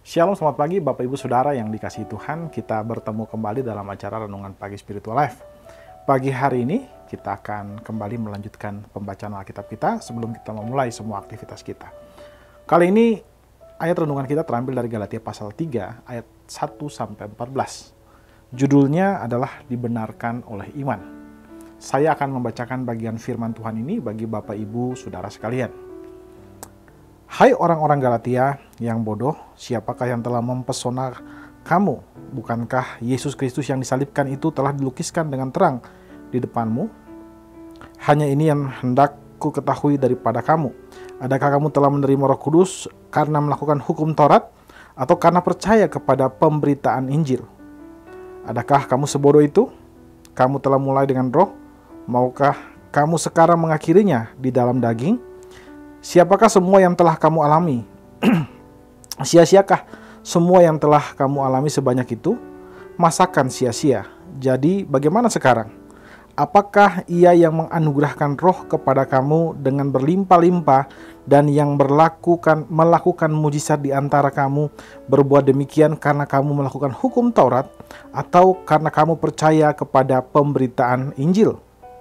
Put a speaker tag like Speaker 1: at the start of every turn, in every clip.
Speaker 1: Shalom, selamat pagi Bapak Ibu Saudara yang dikasihi Tuhan. Kita bertemu kembali dalam acara Renungan Pagi Spiritual Life. Pagi hari ini kita akan kembali melanjutkan pembacaan Alkitab kita sebelum kita memulai semua aktivitas kita. Kali ini ayat renungan kita terambil dari Galatia pasal 3 ayat 1-14. Judulnya adalah dibenarkan oleh iman. Saya akan membacakan bagian firman Tuhan ini bagi Bapak Ibu Saudara sekalian. Hai orang-orang Galatia yang bodoh, siapakah yang telah mempesona kamu? Bukankah Yesus Kristus yang disalibkan itu telah dilukiskan dengan terang di depanmu? Hanya ini yang hendak ku ketahui daripada kamu. Adakah kamu telah menerima Roh Kudus karena melakukan hukum Taurat atau karena percaya kepada pemberitaan Injil? Adakah kamu sebodoh itu? Kamu telah mulai dengan roh, maukah kamu sekarang mengakhirinya di dalam daging? Siapakah semua yang telah kamu alami? Sia-siakah semua yang telah kamu alami sebanyak itu? Masakan sia-sia. Jadi bagaimana sekarang? Apakah Ia yang menganugerahkan roh kepada kamu dengan berlimpah-limpah dan yang melakukan mujizat di antara kamu berbuat demikian karena kamu melakukan hukum Taurat atau karena kamu percaya kepada pemberitaan Injil?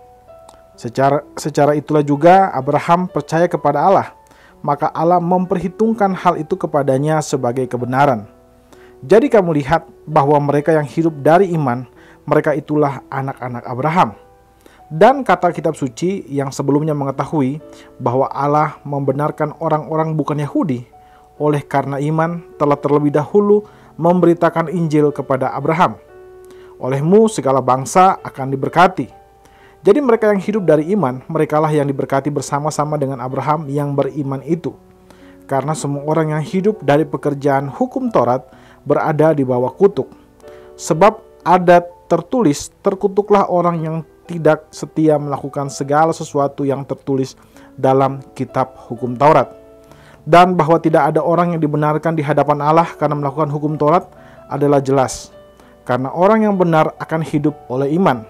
Speaker 1: Secara itulah juga Abraham percaya kepada Allah, maka Allah memperhitungkan hal itu kepadanya sebagai kebenaran. Jadi kamu lihat bahwa mereka yang hidup dari iman, mereka itulah anak-anak Abraham. Dan kata kitab suci yang sebelumnya mengetahui bahwa Allah membenarkan orang-orang bukan Yahudi, oleh karena iman telah terlebih dahulu memberitakan Injil kepada Abraham. Olehmu segala bangsa akan diberkati. Jadi mereka yang hidup dari iman, merekalah yang diberkati bersama-sama dengan Abraham yang beriman itu. Karena semua orang yang hidup dari pekerjaan hukum Taurat berada di bawah kutuk. Sebab ada tertulis, terkutuklah orang yang tidak setia melakukan segala sesuatu yang tertulis dalam kitab hukum Taurat. Dan bahwa tidak ada orang yang dibenarkan di hadapan Allah karena melakukan hukum Taurat adalah jelas. Karena orang yang benar akan hidup oleh iman.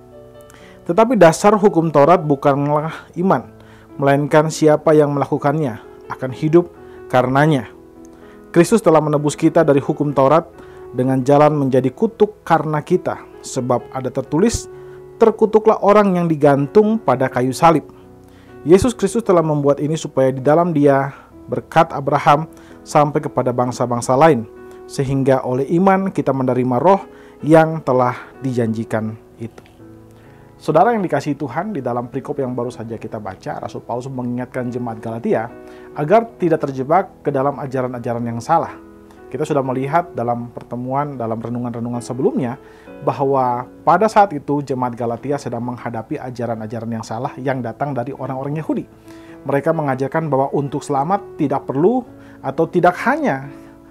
Speaker 1: Tetapi dasar hukum Taurat bukanlah iman, melainkan siapa yang melakukannya akan hidup karenanya. Kristus telah menebus kita dari hukum Taurat dengan jalan menjadi kutuk karena kita, sebab ada tertulis, terkutuklah orang yang digantung pada kayu salib. Yesus Kristus telah membuat ini supaya di dalam Dia berkat Abraham sampai kepada bangsa-bangsa lain, sehingga oleh iman kita menerima roh yang telah dijanjikan itu. Saudara yang dikasihi Tuhan, di dalam perikop yang baru saja kita baca, Rasul Paulus mengingatkan jemaat Galatia agar tidak terjebak ke dalam ajaran-ajaran yang salah. Kita sudah melihat dalam pertemuan, dalam renungan-renungan sebelumnya, bahwa pada saat itu jemaat Galatia sedang menghadapi ajaran-ajaran yang salah yang datang dari orang-orang Yahudi. Mereka mengajarkan bahwa untuk selamat tidak perlu atau tidak hanya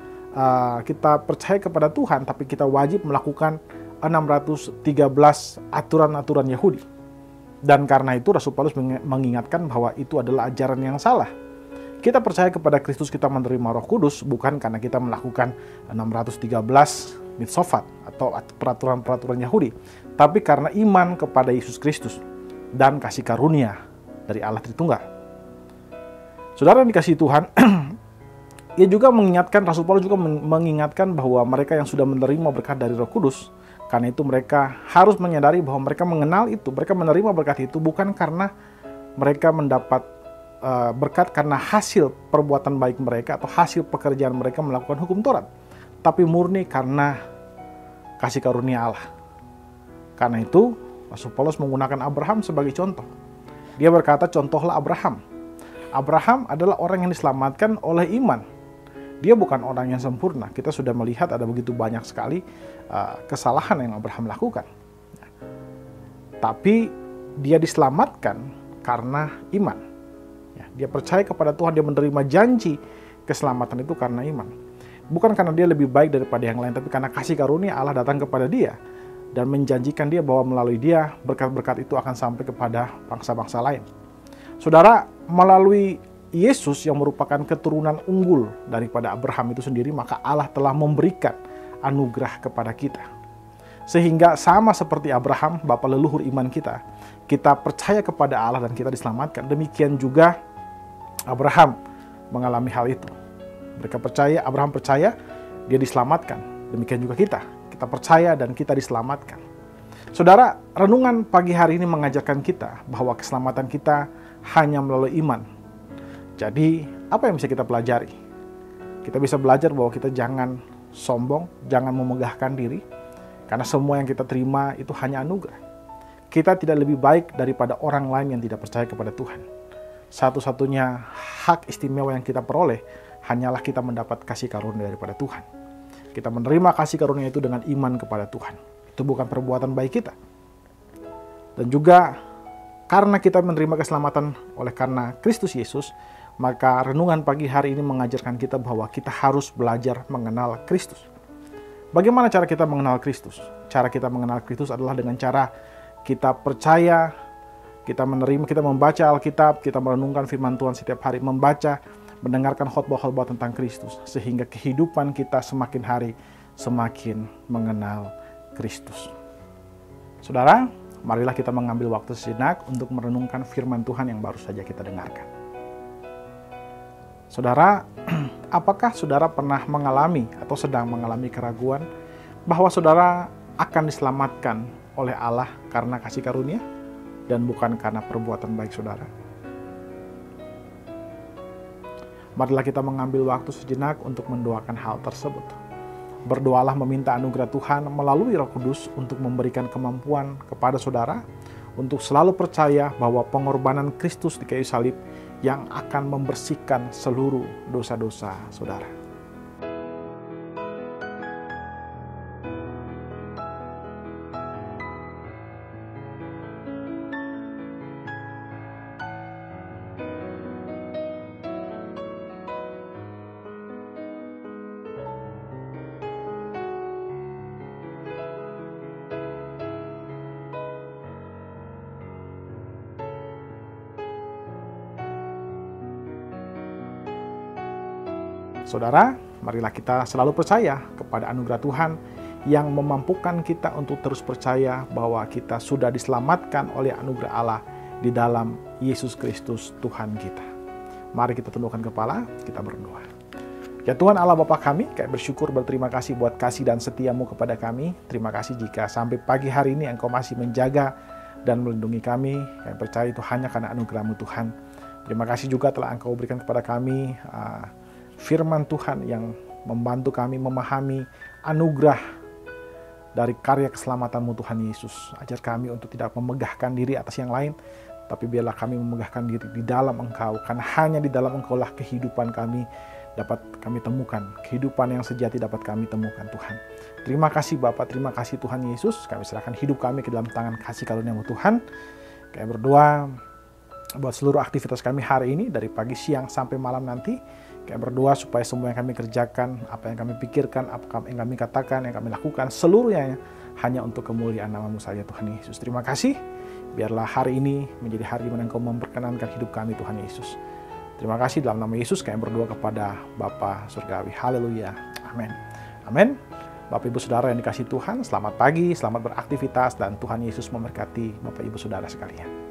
Speaker 1: kita percaya kepada Tuhan, tapi kita wajib melakukan 613 aturan-aturan Yahudi. Dan karena itu Rasul Paulus mengingatkan bahwa itu adalah ajaran yang salah. Kita percaya kepada Kristus, kita menerima Roh Kudus bukan karena kita melakukan 613 mitzvot atau peraturan-peraturan Yahudi, tapi karena iman kepada Yesus Kristus dan kasih karunia dari Allah Tritunggal. Saudara yang dikasihi Tuhan, ia juga mengingatkan, Rasul Paulus juga mengingatkan bahwa mereka yang sudah menerima berkat dari Roh Kudus, karena itu mereka harus menyadari bahwa mereka mengenal itu, mereka menerima berkat itu bukan karena mereka mendapat berkat karena hasil perbuatan baik mereka atau hasil pekerjaan mereka melakukan hukum Taurat, tapi murni karena kasih karunia Allah. Karena itu Rasul Paulus menggunakan Abraham sebagai contoh. Dia berkata, contohlah Abraham. Abraham adalah orang yang diselamatkan oleh iman. Dia bukan orang yang sempurna. Kita sudah melihat ada begitu banyak sekali kesalahan yang Abraham lakukan. Tapi dia diselamatkan karena iman. Dia percaya kepada Tuhan, dia menerima janji keselamatan itu karena iman. Bukan karena dia lebih baik daripada yang lain, tapi karena kasih karunia Allah datang kepada dia dan menjanjikan dia bahwa melalui dia berkat-berkat itu akan sampai kepada bangsa-bangsa lain. Saudara, melalui Yesus yang merupakan keturunan unggul daripada Abraham itu sendiri, maka Allah telah memberikan anugerah kepada kita. Sehingga sama seperti Abraham, bapa leluhur iman kita, kita percaya kepada Allah dan kita diselamatkan. Demikian juga Abraham mengalami hal itu. Mereka percaya, Abraham percaya, dia diselamatkan. Demikian juga kita. Kita percaya dan kita diselamatkan. Saudara, renungan pagi hari ini mengajarkan kita bahwa keselamatan kita hanya melalui iman. Jadi, apa yang bisa kita pelajari? Kita bisa belajar bahwa kita jangan sombong, jangan memegahkan diri, karena semua yang kita terima itu hanya anugerah. Kita tidak lebih baik daripada orang lain yang tidak percaya kepada Tuhan. Satu-satunya hak istimewa yang kita peroleh hanyalah kita mendapat kasih karunia daripada Tuhan. Kita menerima kasih karunia itu dengan iman kepada Tuhan. Itu bukan perbuatan baik kita. Dan juga karena kita menerima keselamatan oleh karena Kristus Yesus, maka renungan pagi hari ini mengajarkan kita bahwa kita harus belajar mengenal Kristus. Bagaimana cara kita mengenal Kristus? Cara kita mengenal Kristus adalah dengan cara kita percaya, kita menerima, kita membaca Alkitab, kita merenungkan firman Tuhan setiap hari, membaca, mendengarkan khotbah-khotbah tentang Kristus, sehingga kehidupan kita semakin hari semakin mengenal Kristus. Saudara, marilah kita mengambil waktu sejenak untuk merenungkan firman Tuhan yang baru saja kita dengarkan. Saudara, apakah saudara pernah mengalami atau sedang mengalami keraguan bahwa saudara akan diselamatkan oleh Allah karena kasih karunia dan bukan karena perbuatan baik saudara? Marilah kita mengambil waktu sejenak untuk mendoakan hal tersebut. Berdoalah meminta anugerah Tuhan melalui Roh Kudus untuk memberikan kemampuan kepada saudara untuk selalu percaya bahwa pengorbanan Kristus di kayu salib yang akan membersihkan seluruh dosa-dosa saudara. Saudara, marilah kita selalu percaya kepada anugerah Tuhan yang memampukan kita untuk terus percaya bahwa kita sudah diselamatkan oleh anugerah Allah di dalam Yesus Kristus Tuhan kita. Mari kita tundukkan kepala, kita berdoa. Ya Tuhan Allah Bapa kami, kami bersyukur berterima kasih buat kasih dan setiamu kepada kami. Terima kasih jika sampai pagi hari ini Engkau masih menjaga dan melindungi kami. Kami percaya itu hanya karena anugerah-Mu Tuhan. Terima kasih juga telah Engkau berikan kepada kami firman Tuhan yang membantu kami memahami anugerah dari karya keselamatanmu Tuhan Yesus. Ajar kami untuk tidak memegahkan diri atas yang lain, tapi biarlah kami memegahkan diri di dalam Engkau, karena hanya di dalam Engkau lah kehidupan kami dapat kami temukan. Kehidupan yang sejati dapat kami temukan Tuhan. Terima kasih Bapa, terima kasih Tuhan Yesus. Kami serahkan hidup kami ke dalam tangan kasih karunia-Mu Tuhan. Kami berdoa buat seluruh aktivitas kami hari ini dari pagi, siang, sampai malam nanti. Kami berdoa supaya semua yang kami kerjakan, apa yang kami pikirkan, apa yang kami katakan, yang kami lakukan, seluruhnya hanya untuk kemuliaan nama-Mu saja Tuhan Yesus. Terima kasih. Biarlah hari ini menjadi hari di mana Engkau memperkenankan hidup kami Tuhan Yesus. Terima kasih dalam nama Yesus kami berdoa kepada Bapa Surgawi. Haleluya. Amin. Amin. Bapak Ibu Saudara yang dikasihi Tuhan, selamat pagi, selamat beraktivitas, dan Tuhan Yesus memberkati Bapak Ibu Saudara sekalian.